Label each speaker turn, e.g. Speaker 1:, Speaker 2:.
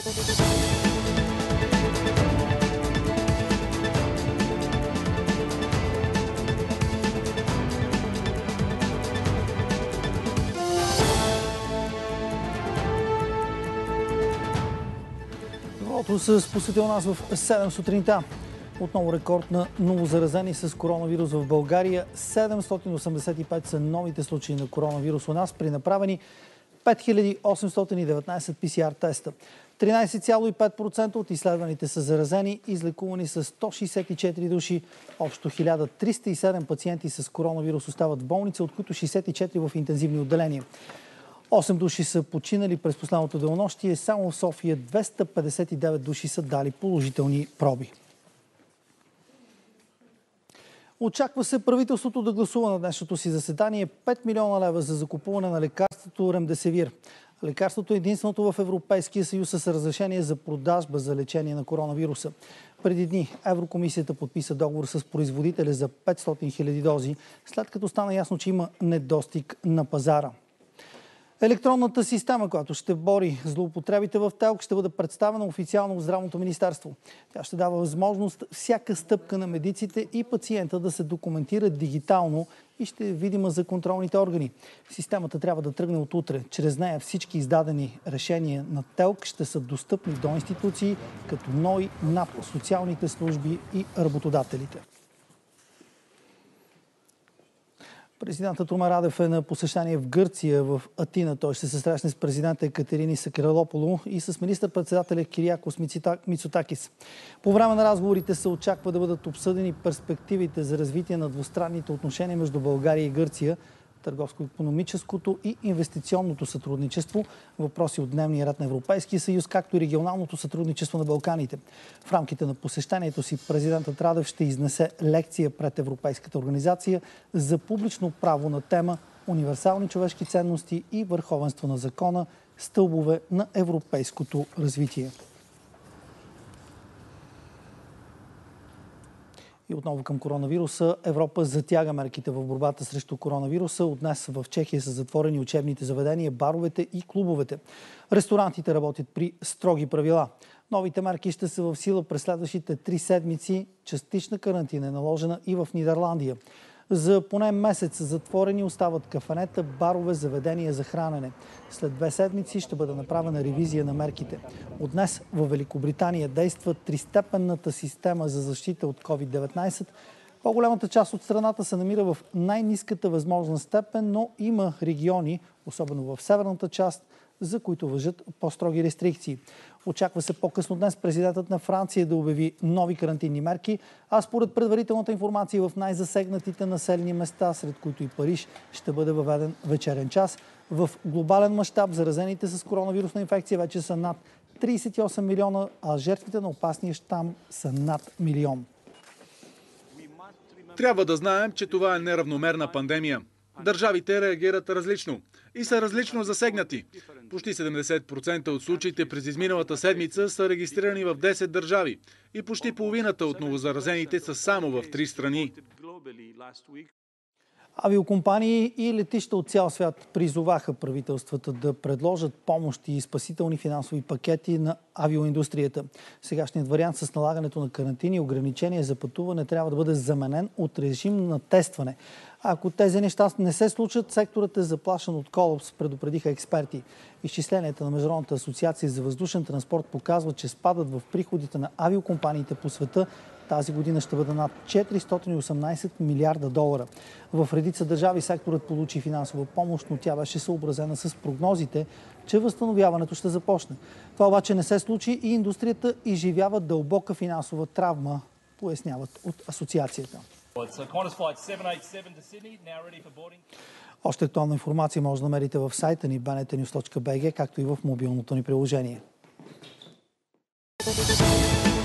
Speaker 1: Новото се спусти у нас в 7 сутринта. Отново рекорд на новозаразени с коронавирус в България. 785 са новите случаи на коронавирус у нас при направени 5819 PCR теста. 13,5% от изследваните са заразени, излекувани са 164 души. Общо 1307 пациенти с коронавирус остават в болница, от които 64 в интензивни отделения. 8 души са починали през последното денонощие. Само в София 259 души са дали положителни проби. Очаква се правителството да гласува на днешното си заседание 5 милиона лева за закупуване на лекарството Ремдесивир. Лекарството е единственото в Европейския съюз с разрешение за продажба за лечение на коронавируса. Преди дни Еврокомисията подписа договор с производителя за 500 000 дози, след като стана ясно, че има недостиг на пазара. Електронната система, която ще бори злоупотребите в ТЕЛК, ще бъде представена официално в Здравното министерство. Тя ще дава възможност всяка стъпка на медиците и пациента да се документира дигитално и ще е видима за контролните органи. Системата трябва да тръгне от утре. Чрез нея всички издадени решения на ТЕЛК ще са достъпни до институции като НОИ, НАП, социалните служби и работодателите. Президентът Румен Радев е на посещение в Гърция, в Атина. Той ще се срещне с президента Екатерини Сакаралополу и с министър-председателя Кириакос Мицотакис. По време на разговорите се очаква да бъдат обсъдени перспективите за развитие на двустранните отношения между България и Гърция, търговско-икономическото и инвестиционното сътрудничество, въпроси от дневния ред на Европейския съюз, както и регионалното сътрудничество на Балканите. В рамките на посещението си президентът Радев ще изнесе лекция пред Европейската организация за публично право на тема универсални човешки ценности и върховенство на закона, стълбове на европейското развитие. И отново към коронавируса. Европа затяга мерките в борбата срещу коронавируса. От днес в Чехия са затворени учебните заведения, баровете и клубовете. Ресторантите работят при строги правила. Новите мерки ще са в сила през следващите 3 седмици. Частична карантина е наложена и в Нидерландия. За поне месец затворени остават кафенета, барове, заведения за хранене. След 2 седмици ще бъде направена ревизия на мерките. От днес в Великобритания действа тристепенната система за защита от COVID-19. По-голямата част от страната се намира в най-ниската възможна степен, но има региони, особено в северната част, за които важат по-строги рестрикции. Очаква се по-късно днес президентът на Франция да обяви нови карантинни мерки, а според предварителната информация в най-засегнатите населени места, сред които и Париж, ще бъде въведен вечерен час. В глобален мащаб заразените с коронавирусна инфекция вече са над 38 милиона, а жертвите на опасния щам са над милион.
Speaker 2: Трябва да знаем, че това е неравномерна пандемия. Държавите реагират различно и са различно засегнати. Почти 70% от случаите през изминалата седмица са регистрирани в 10 държави и почти половината от новозаразените са само в 3 страни.
Speaker 1: Авиокомпании и летища от цял свят призоваха правителствата да предложат помощи и спасителни финансови пакети на авиоиндустрията. Сегашният вариант с налагането на карантини и ограничения за пътуване трябва да бъде заменен от режим на тестване. Ако тези неща не се случат, секторът е заплашен от колапс, предупредиха експерти. Изчисленията на Международната асоциация за въздушен транспорт показват, че спадът в приходите на авиокомпаниите по света тази година ще бъде над 418 милиарда долара. В редица държави секторът получи финансова помощ, но тя беше съобразена с прогнозите, че възстановяването ще започне. Това обаче не се случи и индустрията изживява дълбока финансова травма, поясняват от асоциацията. Още актуална информация може да намерите в сайта ни bnetnews.bg, както и в мобилното ни приложение.